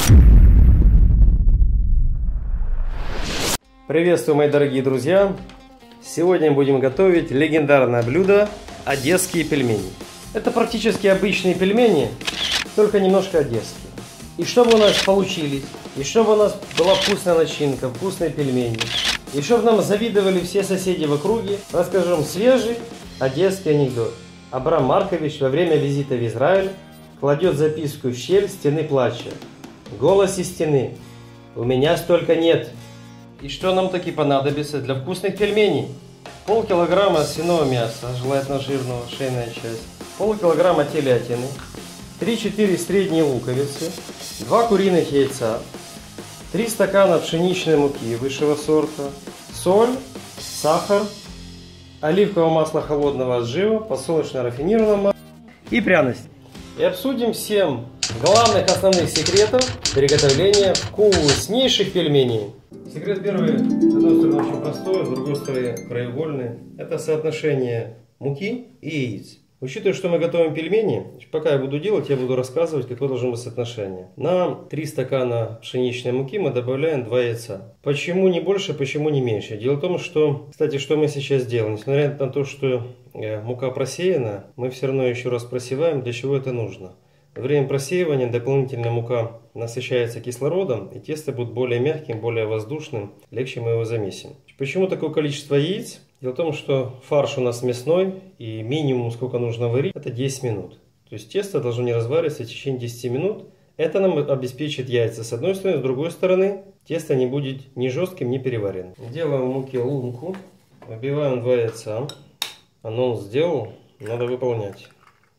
Приветствую, мои дорогие друзья! Сегодня будем готовить легендарное блюдо одесские пельмени. Это практически обычные пельмени, только немножко одесские. И чтобы у нас получились, и чтобы у нас была вкусная начинка, вкусные пельмени, и чтобы нам завидовали все соседи в округе, расскажу вам свежий одесский анекдот. Абрам Маркович во время визита в Израиль кладет записку в щель стены плача. Голос из стены: «У меня столько нет». И что нам таки понадобится для вкусных пельменей? Полкилограмма свиного мяса, желательно жирного, шейная часть, полкилограмма телятины, 3-4 средние луковицы, 2 куриных яйца, 3 стакана пшеничной муки высшего сорта, соль, сахар, оливковое масло холодного отжима, подсолнечное рафинированное масло и пряности. И обсудим 7 главных основных секретов приготовления вкуснейших пельменей. Секрет первый, с одной стороны, очень простой, с другой стороны, краеугольный. Это соотношение муки и яиц. Учитывая, что мы готовим пельмени, пока я буду делать, я буду рассказывать, какое должно быть соотношение. На 3 стакана пшеничной муки мы добавляем 2 яйца. Почему не больше, почему не меньше? Дело в том, что, кстати, что мы сейчас делаем? Несмотря на то, что мука просеяна, мы все равно еще раз просеваем, для чего это нужно. Во время просеивания дополнительно мука насыщается кислородом, и тесто будет более мягким, более воздушным, легче мы его замесим. Почему такое количество яиц? Дело в том, что фарш у нас мясной, и минимум, сколько нужно варить, это 10 минут. То есть тесто должно не развариваться в течение 10 минут. Это нам обеспечит яйца с одной стороны, с другой стороны тесто не будет ни жестким, ни переваренным. Делаем в муке лунку, выбиваем 2 яйца. Анонс сделал, надо выполнять.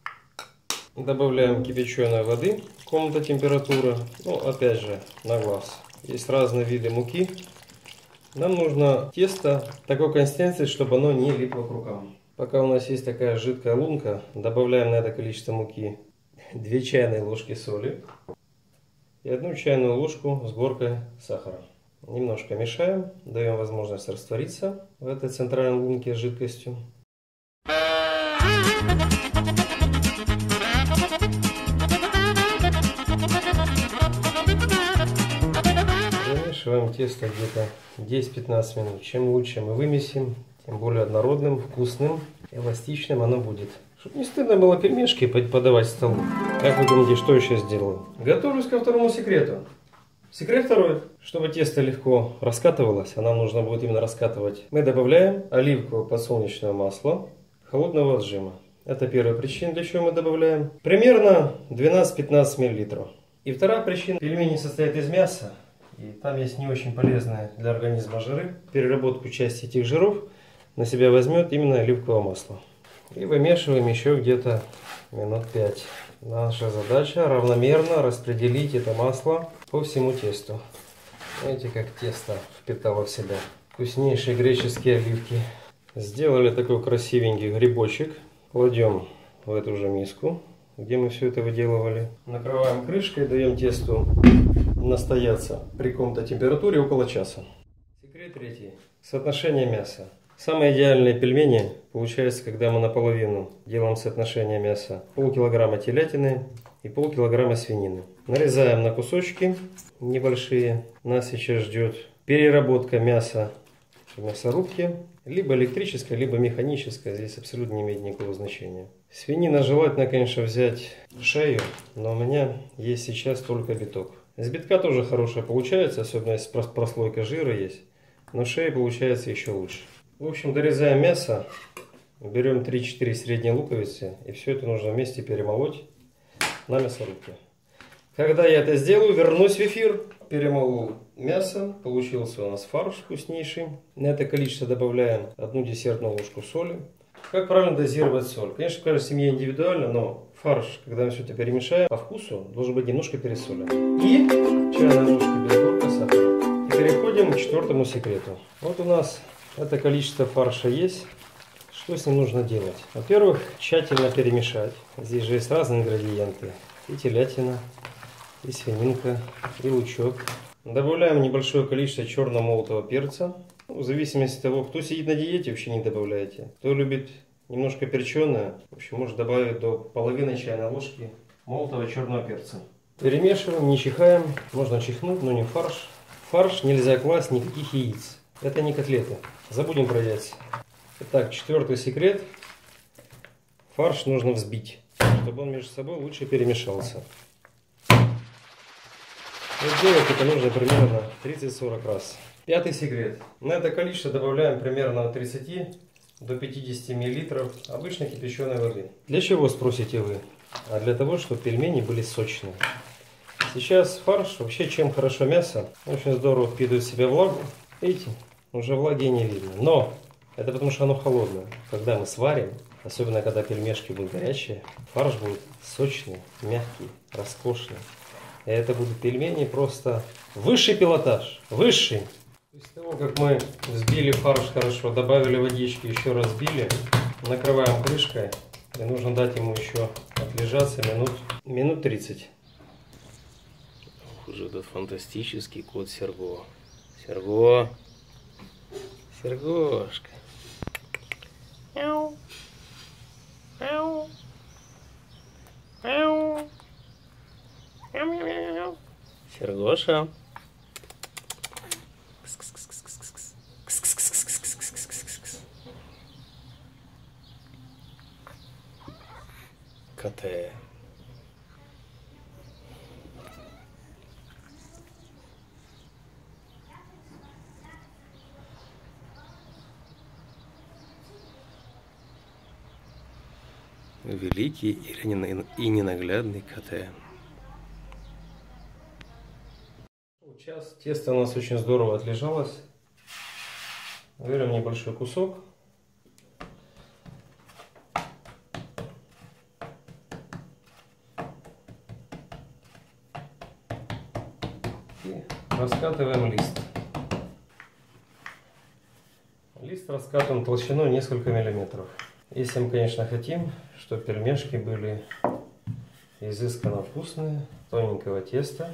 Добавляем кипяченой воды, комната температуры, опять же на глаз. Есть разные виды муки. Нам нужно тесто такой консистенции, чтобы оно не липло к рукам. Пока у нас есть такая жидкая лунка, добавляем на это количество муки 2 чайные ложки соли и 1 чайную ложку с горкой сахара. Немножко мешаем, даем возможность раствориться в этой центральной лунке с жидкостью. Замешиваем тесто где-то 10-15 минут. Чем лучше мы вымесим, тем более однородным, вкусным, эластичным оно будет. Чтобы не стыдно было пельмешки подавать к столу. Как вы думаете, что я сейчас делаю? Готовлюсь ко второму секрету. Секрет второй. Чтобы тесто легко раскатывалось, а нам нужно будет именно раскатывать, мы добавляем оливковое подсолнечное масло холодного отжима. Это первая причина, для чего мы добавляем. Примерно 12-15 мл. И вторая причина. Пельмени состоят из мяса. И там есть не очень полезные для организма жиры. Переработку части этих жиров на себя возьмет именно оливковое масло. И вымешиваем еще где-то минут 5. Наша задача равномерно распределить это масло по всему тесту. Знаете, как тесто впитало в себя. Вкуснейшие греческие оливки. Сделали такой красивенький грибочек. Кладем в эту же миску, где мы все это выделывали. Накрываем крышкой, даем тесту настояться при каком-то температуре около часа. Секрет третий. Соотношение мяса. Самые идеальные пельмени получается, когда мы наполовину делаем соотношение мяса. Полкилограмма телятины и полкилограмма свинины. Нарезаем на кусочки небольшие. Нас сейчас ждет переработка мяса в мясорубке. Либо электрическая, либо механическая. Здесь абсолютно не имеет никакого значения. Свинина желательно, конечно, взять шею, но у меня есть сейчас только биток. С битка тоже хорошая получается, особенно если прослойка жира есть. Но шея получается еще лучше. В общем, дорезаем мясо. Берем 3-4 средние луковицы. И все это нужно вместе перемолоть на мясорубке. Когда я это сделаю, вернусь в эфир. Перемолол мясо. Получился у нас фарш вкуснейший. На это количество добавляем 1 десертную ложку соли. Как правильно дозировать соль? Конечно, в каждой семье индивидуально, но фарш, когда мы все это перемешаем, по вкусу должен быть немножко пересолен. И чайная ложка без горка сахара. И переходим к 4-му секрету. Вот у нас это количество фарша есть. Что с ним нужно делать? Во-первых, тщательно перемешать. Здесь же есть разные ингредиенты. И телятина, и свининка, и лучок. Добавляем небольшое количество черного молотого перца. В зависимости от того, кто сидит на диете, вообще не добавляйте. Кто любит немножко перченое, в общем, может добавить до половины чайной ложки молотого черного перца. Перемешиваем, не чихаем. Можно чихнуть, но не фарш. В фарш нельзя класть никаких яиц. Это не котлеты. Забудем про яйца. Итак, 4-й секрет. Фарш нужно взбить, чтобы он между собой лучше перемешался. Вот делать это нужно примерно 30-40 раз. 5-й секрет. На это количество добавляем примерно от 30 до 50 мл обычной кипяченой воды. Для чего, спросите вы? А для того, чтобы пельмени были сочные. Сейчас фарш, вообще чем хорошо мясо, очень здорово впитывает в себя влагу. Видите, уже влаги не видно. Но это потому, что оно холодное. Когда мы сварим, особенно когда пельмешки будут горячие, фарш будет сочный, мягкий, роскошный. И это будут пельмени просто высший пилотаж. Высший. После того, как мы взбили фарш хорошо, добавили водички, еще раз взбили, накрываем крышкой. И нужно дать ему еще отлежаться минут 30. Уже этот фантастический кот Серго. Серго. Сергошка. Мяу. Мяу. Мяу. Мяу-мяу-мяу. Сергоша. Коте. Великий и ненаглядный Коте. Сейчас тесто у нас очень здорово отлежалось. Берем небольшой кусок. И раскатываем лист. Лист раскатываем толщиной несколько миллиметров. Если мы, конечно, хотим, чтобы пельмешки были изысканно вкусные, тоненького теста.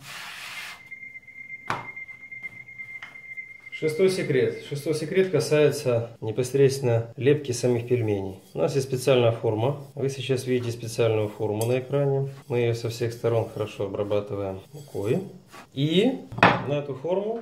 6-й секрет. 6-й секрет касается непосредственно лепки самих пельменей. У нас есть специальная форма. Вы сейчас видите специальную форму на экране. Мы ее со всех сторон хорошо обрабатываем мукой. И на эту форму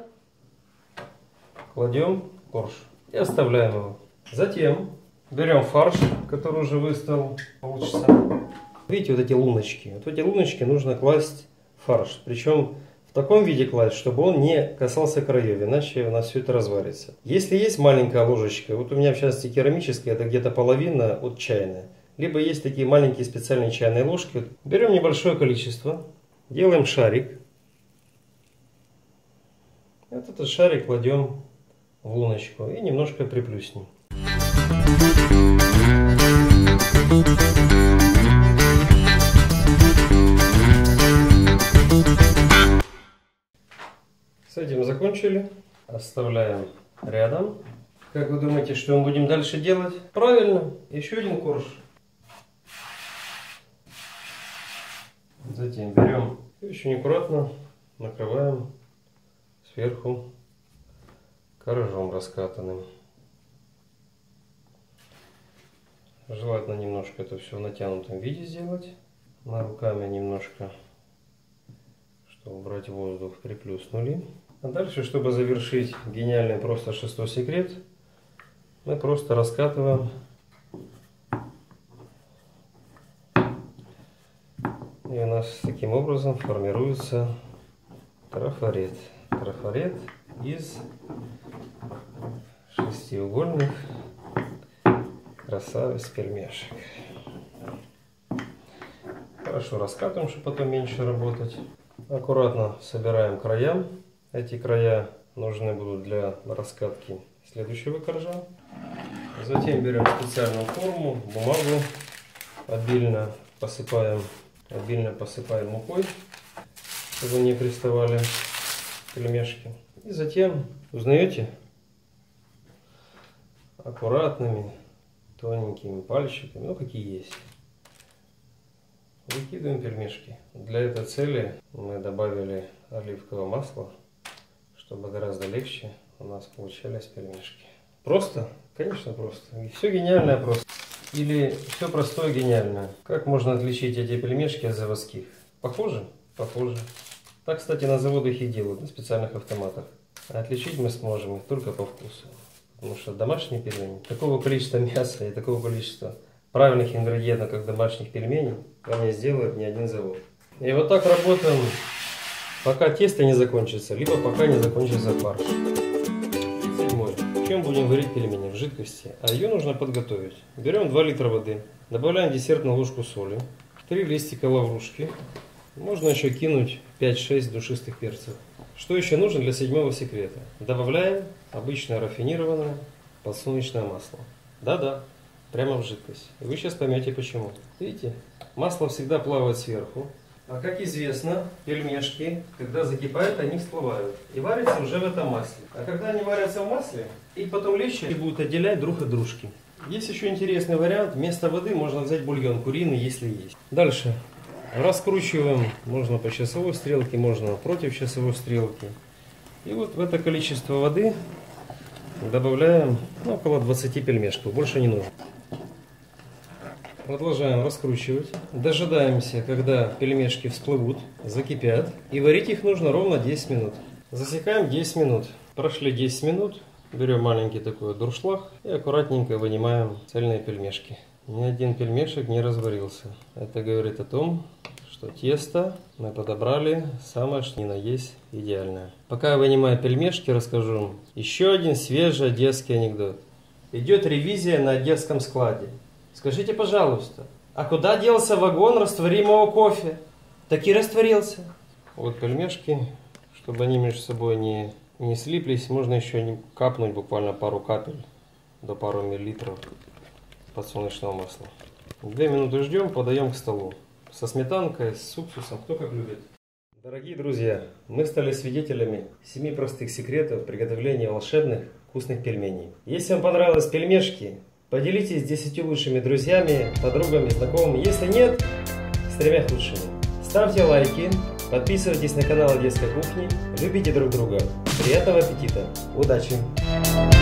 кладем корж и оставляем его. Затем берем фарш, который уже выставил полчаса. Видите, вот эти луночки. Вот эти луночки нужно класть в фарш. Причем в таком виде класть, чтобы он не касался краев, иначе у нас все это разварится. Если есть маленькая ложечка, вот у меня в частности керамическая, это где-то половина от чайной. Либо есть такие маленькие специальные чайные ложки. Берем небольшое количество, делаем шарик. Вот этот шарик кладем в луночку и немножко приплюснем. С этим закончили. Оставляем рядом. Как вы думаете, что мы будем дальше делать? Правильно, еще один корж. Затем берем и очень аккуратно накрываем сверху коржом раскатанным. Желательно немножко это все в натянутом виде сделать. На руками немножко, чтобы убрать воздух, приплюснули. А дальше, чтобы завершить гениальный просто 6-й секрет, мы просто раскатываем. И у нас таким образом формируется трафарет. Трафарет из шестиугольных красавиц пельмешек. Хорошо раскатываем, чтобы потом меньше работать. Аккуратно собираем края. Эти края нужны будут для раскатки следующего коржа. Затем берем специальную форму, бумагу, обильно посыпаем мукой, чтобы не приставали пельмешки. И затем, узнаете, аккуратными тоненькими пальчиками, ну какие есть, выкидываем пельмешки. Для этой цели мы добавили оливковое масло, чтобы гораздо легче у нас получались пельмешки. Просто? Конечно просто. И все гениальное просто. Или все простое гениальное. Как можно отличить эти пельмешки от заводских? Похоже? похоже. Так, кстати, на заводах и делают, на специальных автоматах. А отличить мы сможем их только по вкусу. Потому что домашние пельмени, такого количества мяса и такого количества правильных ингредиентов, как домашних пельменей, вам не сделает ни один завод. И вот так работаем, пока тесто не закончится, либо пока не закончится фарш. 7. В чем будем варить пельмени? В жидкости. А ее нужно подготовить. Берем 2 литра воды, добавляем десертную ложку соли, 3 листика лаврушки. Можно еще кинуть 5-6 душистых перцев. Что еще нужно для 7-го секрета? Добавляем обычное рафинированное подсолнечное масло. Да-да, прямо в жидкость. И вы сейчас поймете почему. Видите, масло всегда плавает сверху. А как известно, пельмешки, когда закипают, они всплывают. И варятся уже в этом масле. А когда они варятся в масле, их потом легче будут отделять друг от дружки. Есть еще интересный вариант. Вместо воды можно взять бульон куриный, если есть. Дальше. Раскручиваем, можно по часовой стрелке, можно против часовой стрелки. И вот в это количество воды добавляем около 20 пельмешков, больше не нужно. Продолжаем раскручивать. Дожидаемся, когда пельмешки всплывут, закипят. И варить их нужно ровно 10 минут. Засекаем 10 минут. Прошли 10 минут. Берем маленький такой дуршлаг и аккуратненько вынимаем цельные пельмешки. Ни один пельмешек не разварился. Это говорит о том, что тесто мы подобрали самое что ни на есть идеальное. Пока я вынимаю пельмешки, расскажу еще один свежий одесский анекдот. Идет ревизия на одесском складе. Скажите, пожалуйста, а куда делся вагон растворимого кофе? Так и растворился. Вот пельмешки, чтобы они между собой не слиплись, можно еще капнуть буквально пару капель до пару миллилитров подсолнечного масла. 2 минуты ждем, подаем к столу. Со сметанкой, с уксусом, кто как любит. Дорогие друзья, мы стали свидетелями 7 простых секретов приготовления волшебных вкусных пельменей. Если вам понравились пельмешки, поделитесь с 10 лучшими друзьями, подругами, знакомыми. Если нет, с 3 лучшими. Ставьте лайки, подписывайтесь на канал Одесской кухни, любите друг друга. Приятного аппетита! Удачи!